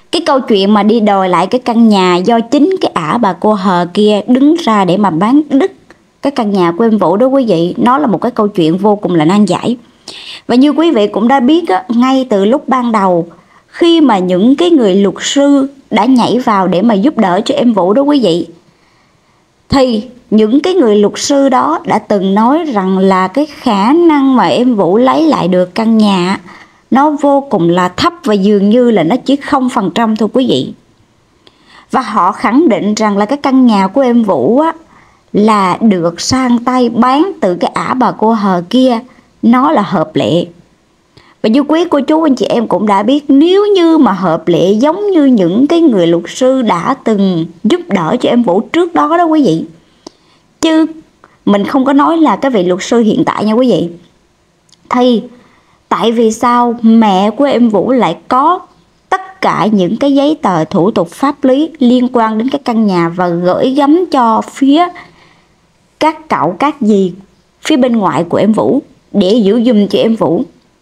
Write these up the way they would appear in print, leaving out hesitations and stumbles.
Cái câu chuyện mà đi đòi lại cái căn nhà do chính cái ả bà cô hờ kia đứng ra để mà bán đứt cái căn nhà của em Vũ đó quý vị, nó là một cái câu chuyện vô cùng là nan giải. Và như quý vị cũng đã biết á, ngay từ lúc ban đầu khi mà những cái người luật sư đã nhảy vào để mà giúp đỡ cho em Vũ đó quý vị, thì những cái người luật sư đó đã từng nói rằng là cái khả năng mà em Vũ lấy lại được căn nhà nó vô cùng là thấp và dường như là nó chỉ 0% thôi quý vị. Và họ khẳng định rằng là cái căn nhà của em Vũ á, là được sang tay bán từ cái ả bà cô hờ kia, nó là hợp lệ. Và như quý cô chú anh chị em cũng đã biết, nếu như mà hợp lệ giống như những cái người luật sư đã từng giúp đỡ cho em Vũ trước đó đó quý vị, chứ mình không có nói là cái vị luật sư hiện tại nha quý vị, thì tại vì sao mẹ của em Vũ lại có tất cả những cái giấy tờ thủ tục pháp lý liên quan đến cái căn nhà và gửi gắm cho phía các cậu các dì phía bên ngoại của em Vũ để giữ giùm cho em Vũ,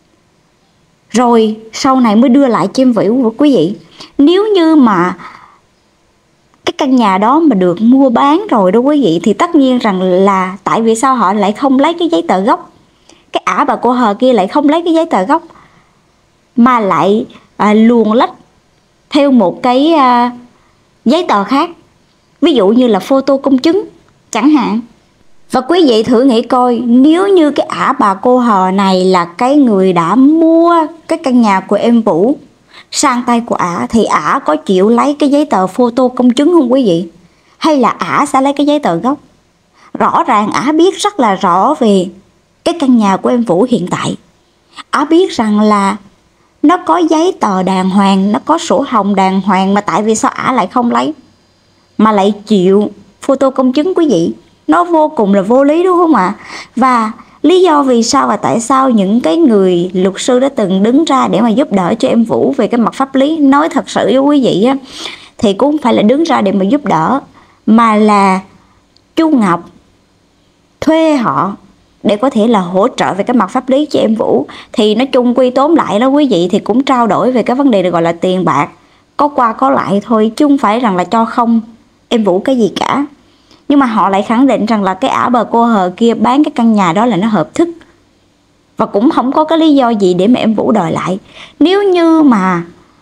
rồi sau này mới đưa lại cho em Vũ quý vị. Nếu như mà cái căn nhà đó mà được mua bán rồi đó quý vị, thì tất nhiên rằng là tại vì sao họ lại không lấy cái giấy tờ gốc, cái ả bà cô hờ kia lại không lấy cái giấy tờ gốc mà lại luồn lách theo một cái giấy tờ khác, ví dụ như là photo công chứng chẳng hạn. Và quý vị thử nghĩ coi, nếu như cái ả bà cô hờ này là cái người đã mua cái căn nhà của em Vũ sang tay của ả, thì ả có chịu lấy cái giấy tờ photo công chứng không quý vị? Hay là ả sẽ lấy cái giấy tờ gốc? Rõ ràng ả biết rất là rõ về cái căn nhà của em Vũ hiện tại. Ả biết rằng là nó có giấy tờ đàng hoàng, nó có sổ hồng đàng hoàng, mà tại vì sao ả lại không lấy mà lại chịu photo công chứng quý vị? Nó vô cùng là vô lý đúng không ạ? Và lý do vì sao và tại sao những cái người luật sư đã từng đứng ra để mà giúp đỡ cho em Vũ về cái mặt pháp lý, nói thật sự với quý vị á, thì cũng không phải là đứng ra để mà giúp đỡ, mà là Chu Ngọc thuê họ để có thể là hỗ trợ về cái mặt pháp lý cho em Vũ. Thì nói chung quy tóm lại đó quý vị, thì cũng trao đổi về cái vấn đề được gọi là tiền bạc, có qua có lại thôi, chứ không phải rằng là cho không em Vũ cái gì cả. Nhưng mà họ lại khẳng định rằng là cái ả bà cô hờ kia bán cái căn nhà đó là nó hợp thức, và cũng không có cái lý do gì để mà em Vũ đòi lại. Nếu như mà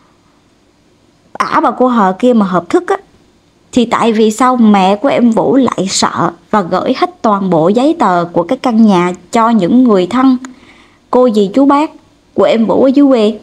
ả bà cô hờ kia mà hợp thức á, thì tại vì sao mẹ của em Vũ lại sợ và gửi hết toàn bộ giấy tờ của cái căn nhà cho những người thân, cô dì chú bác của em Vũ ở dưới quê,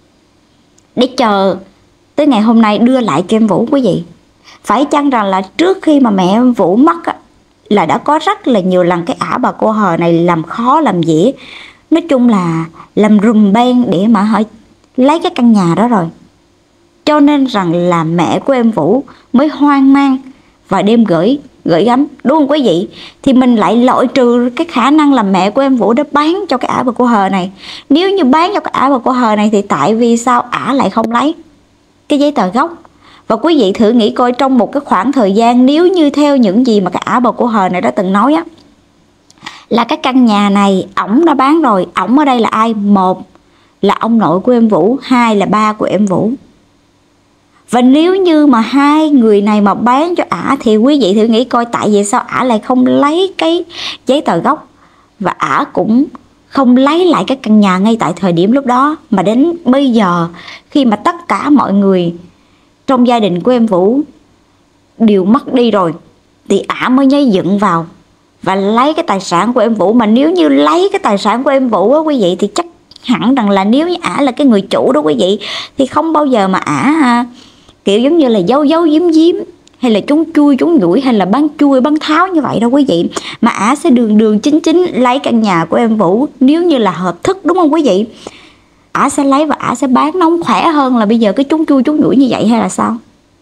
để chờ tới ngày hôm nay đưa lại cho em Vũ quý vị? Phải chăng rằng là trước khi mà mẹ em Vũ mất á, là đã có rất là nhiều lần cái ả bà cô hờ này làm khó làm dễ, nói chung là làm rùm beng để mà họ lấy cái căn nhà đó rồi, cho nên rằng là mẹ của em Vũ mới hoang mang và đem gửi gắm, đúng không quý vị? Thì mình lại loại trừ cái khả năng là mẹ của em Vũ đã bán cho cái ả bà cô hờ này. Nếu như bán cho cái ả bà cô hờ này thì tại vì sao ả lại không lấy cái giấy tờ gốc? Và quý vị thử nghĩ coi, trong một cái khoảng thời gian, nếu như theo những gì mà cái ả bà cô hờ này đã từng nói á, là cái căn nhà này ổng đã bán rồi. Ổng ở đây là ai? Một là ông nội của em Vũ, hai là ba của em Vũ. Và nếu như mà hai người này mà bán cho ả thì quý vị thử nghĩ coi, tại vì sao ả lại không lấy cái giấy tờ gốc, và ả cũng không lấy lại cái căn nhà ngay tại thời điểm lúc đó, mà đến bây giờ khi mà tất cả mọi người trong gia đình của em Vũ đều mất đi rồi, thì ả mới nhảy dựng vào và lấy cái tài sản của em Vũ. Mà nếu như lấy cái tài sản của em Vũ á quý vị, thì chắc hẳn rằng là nếu như ả là cái người chủ đó quý vị, thì không bao giờ mà ả kiểu giống như là giấu giếm giếm, hay là trốn chui trốn nhủi, hay là bán chui bán tháo như vậy đâu quý vị, mà ả sẽ đường chính lấy căn nhà của em Vũ. Nếu như là hợp thức, đúng không quý vị, ả sẽ lấy và ả sẽ bán, nó không khỏe hơn là bây giờ cái trốn chui trốn nhủi như vậy hay là sao?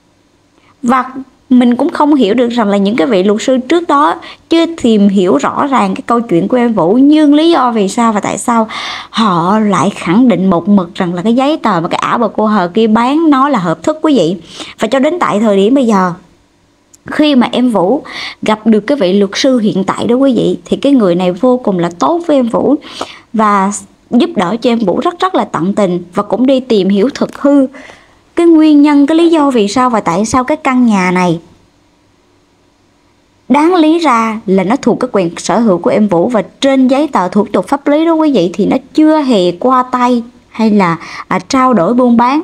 Và mình cũng không hiểu được rằng là những cái vị luật sư trước đó chưa tìm hiểu rõ ràng cái câu chuyện của em Vũ, nhưng lý do vì sao và tại sao họ lại khẳng định một mực rằng là cái giấy tờ mà cái ả bà cô hờ kia bán nó là hợp thức quý vị. Và cho đến tại thời điểm bây giờ, khi mà em Vũ gặp được cái vị luật sư hiện tại đó quý vị, thì cái người này vô cùng là tốt với em Vũ và giúp đỡ cho em Vũ rất là tận tình, và cũng đi tìm hiểu thực hư cái nguyên nhân, cái lý do vì sao và tại sao cái căn nhà này đáng lý ra là nó thuộc cái quyền sở hữu của em Vũ, và trên giấy tờ thủ tục pháp lý đó quý vị thì nó chưa hề qua tay hay là trao đổi buôn bán.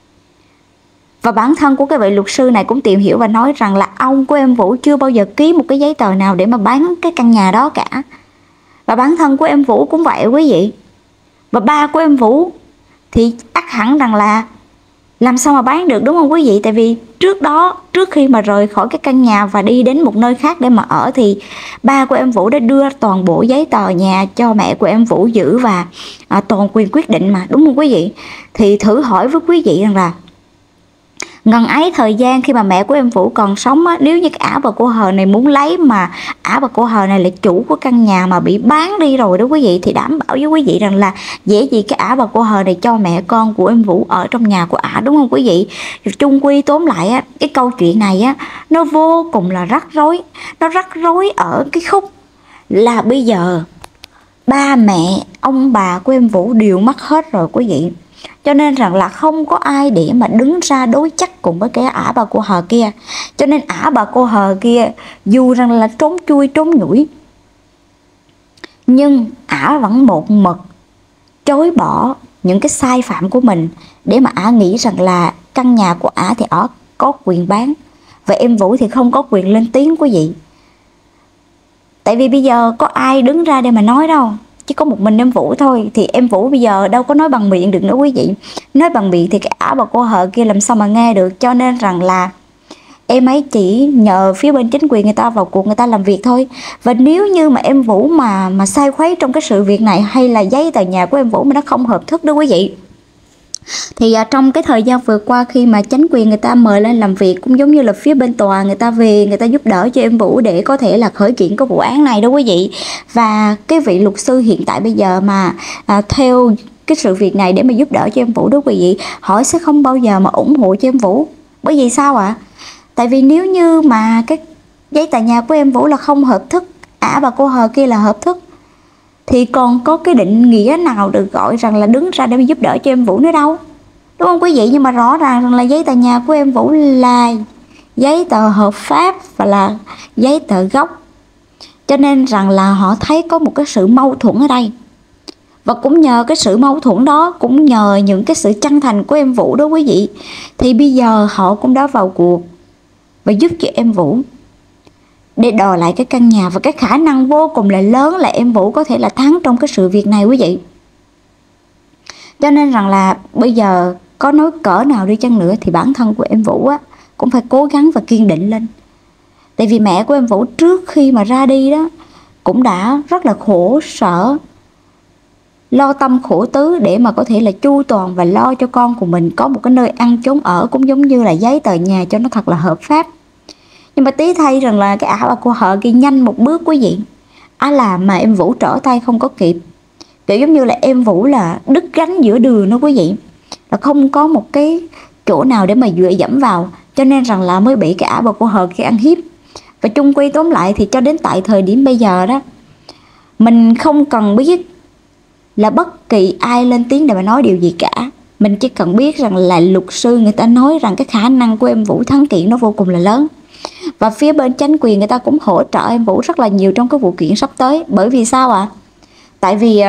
Và bản thân của cái vị luật sư này cũng tìm hiểu và nói rằng là ông của em Vũ chưa bao giờ ký một cái giấy tờ nào để mà bán cái căn nhà đó cả. Và bản thân của em Vũ cũng vậy quý vị. Và ba của em Vũ thì ắt hẳn rằng là làm sao mà bán được, đúng không quý vị? Tại vì trước đó, trước khi mà rời khỏi cái căn nhà và đi đến một nơi khác để mà ở thì ba của em Vũ đã đưa toàn bộ giấy tờ nhà cho mẹ của em Vũ giữ và toàn quyền quyết định mà, đúng không quý vị? Thì thử hỏi với quý vị rằng là ngần ấy thời gian khi mà mẹ của em Vũ còn sống á, nếu như cái ả bà cô Hờ này muốn lấy mà ả bà cô Hờ này là chủ của căn nhà mà bị bán đi rồi đó quý vị, thì đảm bảo với quý vị rằng là dễ gì cái ả bà cô Hờ này cho mẹ con của em Vũ ở trong nhà của ả, đúng không quý vị? Chung quy tóm lại á, cái câu chuyện này á nó vô cùng là rắc rối. Nó rắc rối ở cái khúc là bây giờ ba mẹ ông bà của em Vũ đều mất hết rồi quý vị. Cho nên rằng là không có ai để mà đứng ra đối chất cùng với cái ả bà cô Hờ kia. Cho nên ả bà cô Hờ kia dù rằng là trốn chui trốn nhủi, nhưng ả vẫn một mực chối bỏ những cái sai phạm của mình, để mà ả nghĩ rằng là căn nhà của ả thì ả có quyền bán và em Vũ thì không có quyền lên tiếng quý vị. Tại vì bây giờ có ai đứng ra để mà nói đâu, chỉ có một mình em Vũ thôi. Thì em Vũ bây giờ đâu có nói bằng miệng được nữa quý vị. Nói bằng miệng thì cái ả bà cô Hờ kia làm sao mà nghe được. Cho nên rằng là em ấy chỉ nhờ phía bên chính quyền người ta vào cuộc, người ta làm việc thôi. Và nếu như mà em Vũ mà sai khuấy trong cái sự việc này, hay là giấy tờ nhà của em Vũ mà nó không hợp thức đó quý vị, thì trong cái thời gian vừa qua khi mà chính quyền người ta mời lên làm việc, cũng giống như là phía bên tòa người ta về, người ta giúp đỡ cho em Vũ để có thể là khởi kiện cái vụ án này đó quý vị. Và cái vị luật sư hiện tại bây giờ mà theo cái sự việc này để mà giúp đỡ cho em Vũ đó quý vị, họ sẽ không bao giờ mà ủng hộ cho em Vũ. Bởi vì sao ạ? Tại vì nếu như mà cái giấy tờ nhà của em Vũ là không hợp thức, ả bà cô Hờ kia là hợp thức, thì còn có cái định nghĩa nào được gọi rằng là đứng ra để giúp đỡ cho em Vũ nữa đâu, đúng không quý vị? Nhưng mà rõ ràng rằng là giấy tờ nhà của em Vũ là giấy tờ hợp pháp và là giấy tờ gốc. Cho nên rằng là họ thấy có một cái sự mâu thuẫn ở đây. Và cũng nhờ cái sự mâu thuẫn đó, cũng nhờ những cái sự chân thành của em Vũ đó quý vị, thì bây giờ họ cũng đã vào cuộc và giúp cho em Vũ để đòi lại cái căn nhà. Và cái khả năng vô cùng là lớn là em Vũ có thể là thắng trong cái sự việc này quý vị. Cho nên rằng là bây giờ có nói cỡ nào đi chăng nữa thì bản thân của em Vũ á cũng phải cố gắng và kiên định lên. Tại vì mẹ của em Vũ trước khi mà ra đi đó cũng đã rất là khổ sở, lo tâm khổ tứ để mà có thể là chu toàn và lo cho con của mình có một cái nơi ăn chốn ở, cũng giống như là giấy tờ nhà cho nó thật là hợp pháp. Nhưng mà tí thay rằng là cái ả bà cô Hờ kia nhanh một bước quý vị, làm mà em Vũ trở tay không có kịp. Kiểu giống như là em Vũ là đứt gánh giữa đường đó quý vị, là không có một cái chỗ nào để mà dựa dẫm vào. Cho nên rằng là mới bị cái ả bà cô Hờ kia ăn hiếp. Và chung quy tóm lại thì cho đến tại thời điểm bây giờ đó, mình không cần biết là bất kỳ ai lên tiếng để mà nói điều gì cả. Mình chỉ cần biết rằng là luật sư người ta nói rằng cái khả năng của em Vũ thắng kiện nó vô cùng là lớn. Và phía bên chính quyền người ta cũng hỗ trợ em Vũ rất là nhiều trong cái vụ kiện sắp tới. Bởi vì sao ạ? Tại vì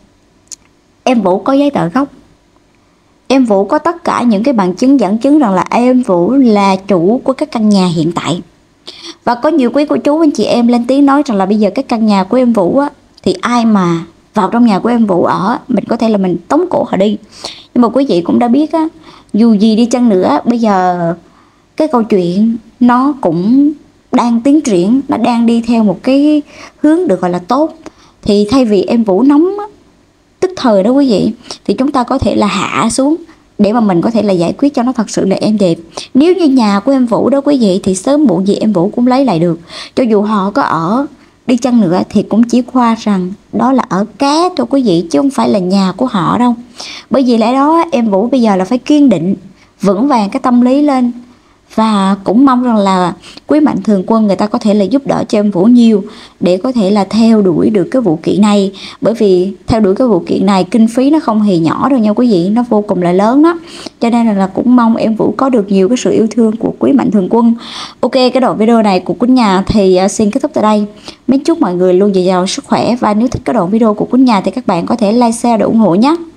em Vũ có giấy tờ gốc, em Vũ có tất cả những cái bằng chứng dẫn chứng rằng là em Vũ là chủ của cái căn nhà hiện tại. Và có nhiều quý cô chú anh chị em lên tiếng nói rằng là bây giờ cái căn nhà của em Vũ á, thì ai mà vào trong nhà của em Vũ ở, mình có thể là mình tống cổ họ đi. Nhưng mà quý vị cũng đã biết á, dù gì đi chăng nữa, bây giờ cái câu chuyện nó cũng đang tiến triển, nó đang đi theo một cái hướng được gọi là tốt. Thì thay vì em Vũ nóng á, tức thời đó quý vị, thì chúng ta có thể là hạ xuống để mà mình có thể là giải quyết cho nó thật sự là êm đẹp. Nếu như nhà của em Vũ đó quý vị, thì sớm muộn gì em Vũ cũng lấy lại được. Cho dù họ có ở đi chăng nữa thì cũng chỉ qua rằng đó là ở ké thôi quý vị, chứ không phải là nhà của họ đâu. Bởi vì lẽ đó em Vũ bây giờ là phải kiên định, vững vàng cái tâm lý lên, Và cũng mong rằng là quý mạnh thường quân người ta có thể là giúp đỡ cho em Vũ nhiều để có thể là theo đuổi được cái vụ kiện này. Bởi vì theo đuổi cái vụ kiện này kinh phí nó không hề nhỏ đâu nha quý vị, nó vô cùng là lớn đó. Cho nên là cũng mong em Vũ có được nhiều cái sự yêu thương của quý mạnh thường quân. Ok, cái đoạn video này của Quýnh Nhà thì xin kết thúc tại đây. Mến chúc mọi người luôn dồi dào sức khỏe, và nếu thích cái đoạn video của Quýnh Nhà thì các bạn có thể like, share để ủng hộ nhé.